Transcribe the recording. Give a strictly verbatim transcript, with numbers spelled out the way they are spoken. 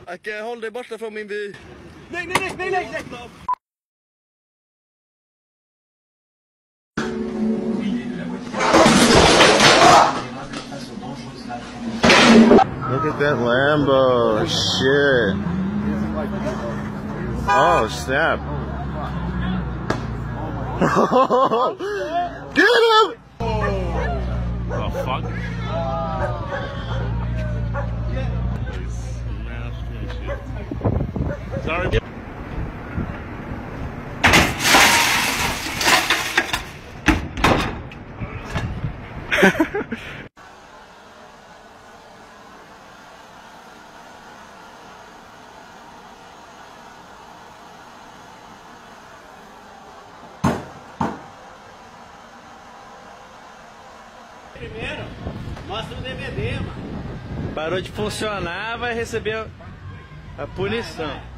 Ikke hold deg borte fra min by. Nej, nej, nej, nej, nej, nej. Look at that Lambo. Shit. Oh, snap. Get him! The fuck? Sorry. Primeiro, mostra o D V D, mano. Parou de funcionar, vai receber a punição.